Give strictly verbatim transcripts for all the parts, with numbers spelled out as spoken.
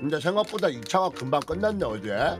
근데 생각보다 이 차가 금방 끝났네 어제.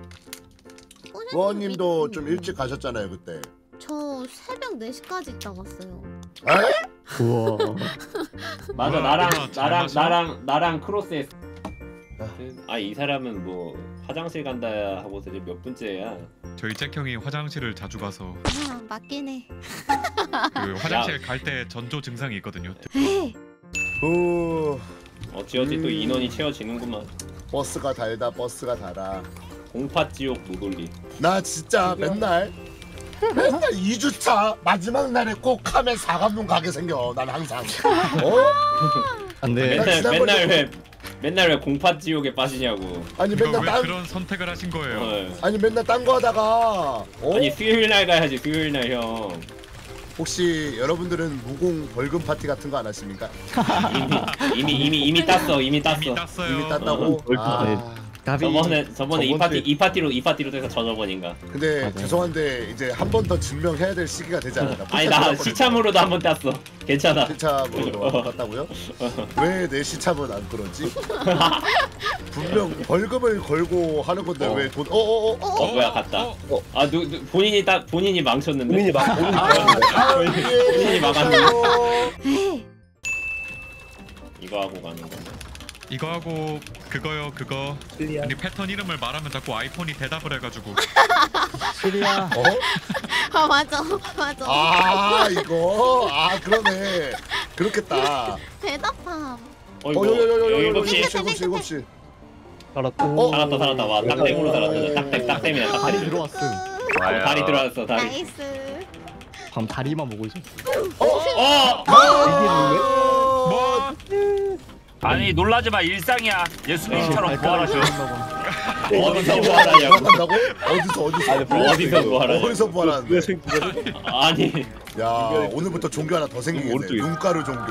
부모님도 좀 일찍 가셨잖아요 그때. 저 새벽 네 시까지 있다 갔어요. 에? 우와. 맞아. 우와, 나랑 누나 잘 나랑 마셔? 나랑 나랑 크로스했어. 아 이 사람은 뭐 화장실 간다 하고서 이제 몇 분째야. 저희 잭형이 화장실을 자주 가서 아 맞긴 해. 그 화장실 갈 때 전조 증상이 있거든요. 에이. 후. 어찌어찌 또 음. 인원이 채워지는구만. 버스가 달다 버스가 달아. 공파지옥 무돌리. 나 진짜 맨날 맨날 이 주차 마지막 날에 꼭 하면 사관문 가게 생겨. 난 항상. 어? 안돼. 맨날 지난번에 맨날 왜 맨날 왜 공파지옥에 빠지냐고. 아니 이거 맨날 왜 딴 그런 선택을 하신 거예요? 어. 아니 맨날 딴 거 하다가 어? 아니 수요일 날 가야지 수요일 날 형. 혹시 여러분들은 무공 벌금 파티 같은 거 안 하십니까? 이미 이미 이미 이미 땄어 이미 땄어. 이미 땄어요. 이미 땄다고? 벌금 아, 가비. 저번에 저번에 이 저번 파티 주에- 이 파티로 이 파티로 돼서 저저번인가. 근데 맞아요. 죄송한데 이제 한 번 더 증명해야 될 시기가 되지 않았나? 아니 나 시참으로도 한 번 땄어. 괜찮아. 시참으로 땄다고요? 왜 내 시참은 안 그러지? 분명 벌금을 걸고 하는 건데 어. 왜 돈? 어어어? 어, 어 뭐야 갔다. 어? 아 누, 누 본인이 딱 본인이 망쳤는데. 본인이 막 본인이 아, 본인이 막았네. 에이. 이거 하고 가는 거. 이거 하고 그거요 그거. 아니 패턴 이름을 말하면 자꾸 아이폰이 대답을 해가지고. 시리아. 어? 아 맞아 맞아. 아 이거 아 그러네 그렇겠다. 대답함. 어 어 이거 요요요요요 일곱 시. 일곱 시 일곱 시 일곱 시. 알았고. 어? 살았다 살았다 와 딱땡으로 살았다. 딱땡 딱땡이야 다리 딱땡. 들어왔음. 어, 다리 들어왔어 다리. 나이스. 밤 다리만 보고 있었어. 어. 아, 뭐? 아니 놀라지 마 일상이야 예수님처럼 부활하셔. 어디서 부활하냐고. 부활한다고? 어디서 어디서? 어디서 부활하냐고. 어디서 부활하는데? 아니 야 오늘부터 종교 하나 더 생기겠네. 눈가루 종교.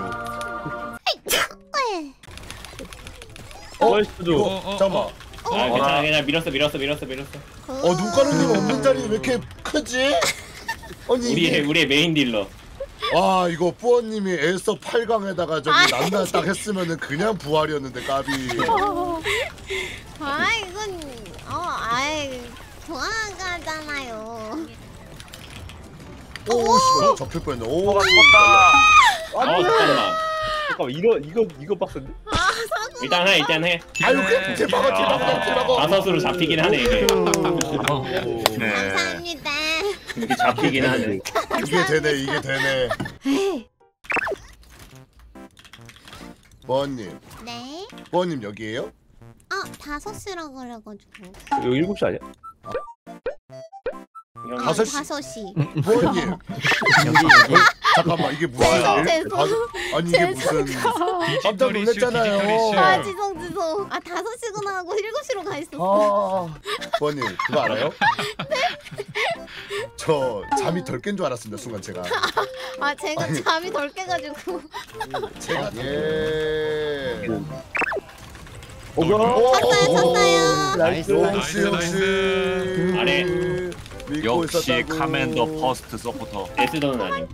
어? 이거 어, 어, 잠깐만. 어. 아 괜찮아 그냥 밀었어 밀었어 밀었어 밀었어. 어 눈가루님 없는 자리 왜 이렇게 크지? 아니 우리의 이게 우리의 메인 딜러. 와 이거 뿌어님이 에서 팔 강에다가 저기 난나 딱 했으면은 그냥 부활이었는데 까비. 아 이건 어 아이 좋아가잖아요. 오 씨, 접힐 뻔했네. 오. 뭐가 죽었다. 어 잠깐만. 잠깐만 이거 이거 이거 빡센데? 아 사고. 일단 해 일단 해. 아유 그 대박아 대박아 대박아. 다섯으로 잡히긴 하네 이게. 네. 감사합니다. 이게 잡히긴 하네. 이게 되네 이게 되네. 에이. 뿌어님 네. 뿌어님 여기에요? 아 다섯 시라 그래가지고. 이거 일곱 시 아니야? 형, 다섯 시? 다섯 시. 뿌어님 여기 여기. 잠깐만 이게 무슨 죄송, 일- 죄송. 다섯- 아니 이게 무슨 깜짝 디지털 이슈, 놀랐잖아요. 디지털 이슈. 아 지성 지성. 아 다섯 시구나 하고 일곱 시로 가 있었어. 아, 뿌어님 그거 알아요? 저 잠이 덜 깬 줄 알았습니다 순간 제가. 아 제가 아니. 잠이 덜 깨가지고. 제가 예. 어 뭐야? 쳤어요 쳤어요. 나이스. 역시 나이스, 역시 아래. 믿고 역시 있었다고. 카멘더 퍼스트 서포터. 에스더는 아님.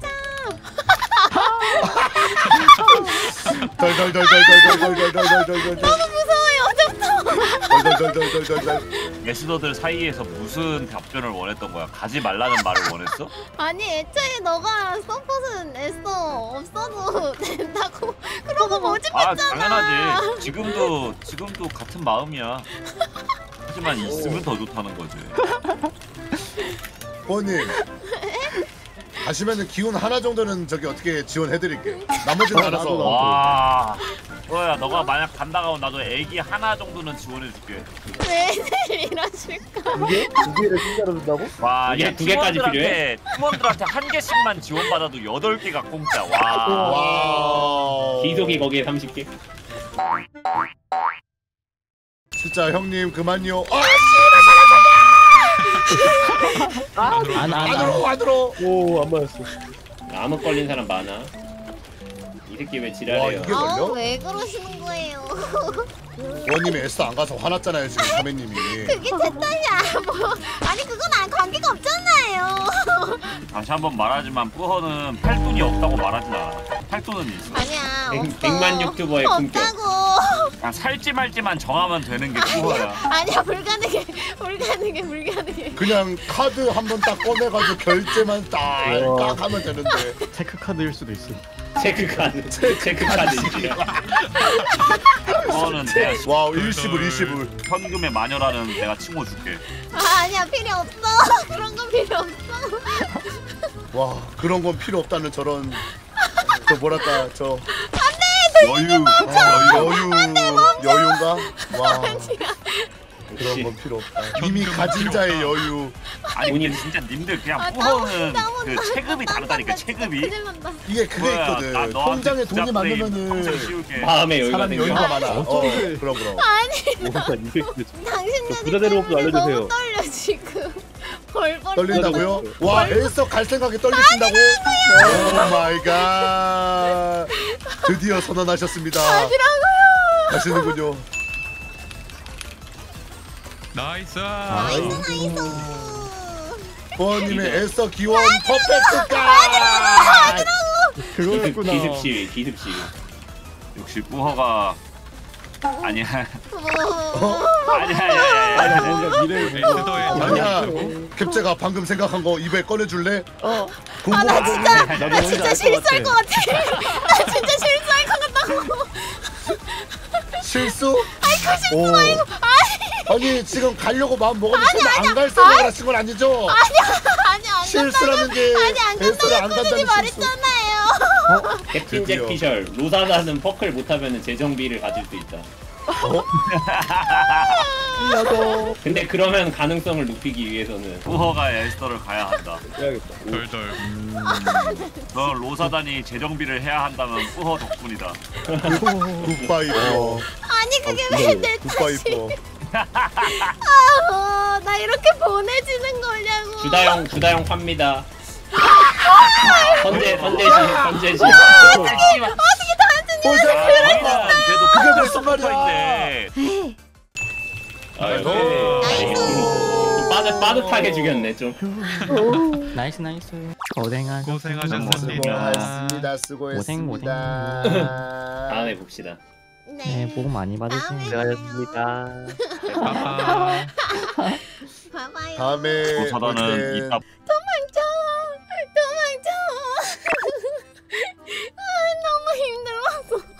덜덜덜덜덜덜덜덜덜덜덜. 너무 무서워요. 덜덜덜덜덜덜. 예수도들 사이에서 무슨 답변을 원했던 거야? 가지 말라는 말을 원했어? 아니 애초에 너가 서폿은 애써 없어도 된다고 그러고 아 모집했잖아. 당연하지. 지금도 지금도 같은 마음이야. 하지만 있으면 더 좋다는 거지. 부모님 가시면은 기운 하나 정도는 저기 어떻게 지원해드릴게. 나머지는 알아서. 와, 뭐야 너가 만약 간다가 하면 나도 애기 하나 정도는 지원해줄게. 왜 이러실까? 이게 두 개를 진짜로 준다고? 와, 이게 얘 두 개까지 팀원들한테 팀원들한테 한 개씩만 지원받아도 여덟 개가 공짜. 와. 와. 기속이 거기에 삼십 개. 진짜 형님 그만요. 아 안 안. 안으로 안으로. 오안 맞았어. 암흑 걸린 사람 많아. 이 새끼 왜 와 지랄해요? 이게 아우 걸려? 왜 그러시는 거예요? 부모님이 에스 안 가서 화났잖아요 지금 사매님이. 그게 제 딸이야. 뭐 아니 그건 안 관계가 없잖아요. 다시 한번 말하지만 뿌허는 팔돈이 없다고 말하진 않아. 팔돈은 있어. 아니야 백- 없어. 백만 유튜버의 품격. 없다고. 그냥 살지 말지만 정하면 되는 게 뿌허야. 아니야 불가능해 불가능해 불가능해. 그냥 카드 한 번 딱 꺼내가지고 결제만 딱딱 하면 되는데. 체크 카드일 수도 있어. 체크 카드. 체크 카드지. 그거는 내가 와우 일시불 일시불. 현금의 마녀라는 내가 칭호 줄게. 아 아니야 필요 없어. 그런 건 필요 없어. 와 그런 건 필요 없다는 저런 저 뭐랄까 저 여유. 아, 여유 여유인가? 와 그런 건 필요 없다. 이미 현금은 가진 필요 자의 없다. 여유. 아니 본인- 근데 진짜 님들 그냥 아, 뿌허는 땀 그 온다, 체급이 땀 다르다니까 온다, 진짜 체급이. 큰일 난다. 이게 그게 뿌허야, 있거든. 나 너한테 통장에 돈이 부자 프레임 평생 많으면은 씌울게. 마음의 여유가 사람이 생겨. 여유가 많아. 어 어쩌지? 그럼 그럼. 오만 이백 개. 당신네 저 부자 되는 법도 알려주세요. 너무 떨려 지금. 벌벌 떨린다고요? 와 엘서 갈 생각에 떨리신다고? 오 마이 갓. 드디어 선언하셨습니다. 아니라고요. 하시는군요. 나이스. 나이스 나이스. 부모님의 엘서 기원 퍼펙트까. 기습, 그거였구나. 기습 시위. 기습 시위. 역시 뿌허가 아니야. 어? 아니야 아니야 아니야. 뭔가 미래 에스더의 아니야. 캡제가 방금 생각한 거 입에 꺼내줄래? 어. 궁금하고. 나 진짜 나도 나 뭔지 진짜 알것 실수할 것 같아. 같아. 나 진짜 실수할 것 같다고. 실수? 오. 아니 아니 지금 가려고 마음 먹었는데 안 갈 생각을 하신 건 아니죠? 아니 안 실수라는 게 아니 안 엘스를 안 간다고 간다는 꾸준히 실수. 말했잖아요. 캡틴 드디어. 잭 피셜. 로사다는 퍼클 못하면 재정비를 가질 수 있다. 나도. 근데 그러면 가능성을 높이기 위해서는 뿌허가 에스더를 가야 한다. 해야겠다. 덜덜. 너 로사단이 재정비를 해야 한다면 뿌허 덕분이다. 굿바이퍼. 아니 그게 왜 내 탓이? 굿바이퍼. 아, 나 이렇게 보내지는 거냐고. 주다영 주다영 팝니다. 선제 선제시 선제시. 보자. 저희는 그래도 그게 그게 무슨 말이야. 서포터인데 아이고. 나이스. 좀 빠듯 빠듯하게 죽였네 좀. 나이스 나이스. 고생하셨. 고생하셨습니다. 수고하셨습니다. 수고했습니다. 다음에 봅시다. 네, 복 많이 받으세요. 고생하셨습니다. 빠빠. 봐봐요. 다음에 로사단은 볼 땐 이따 도망쳐. 도망쳐. 아, 너무 힘들었어.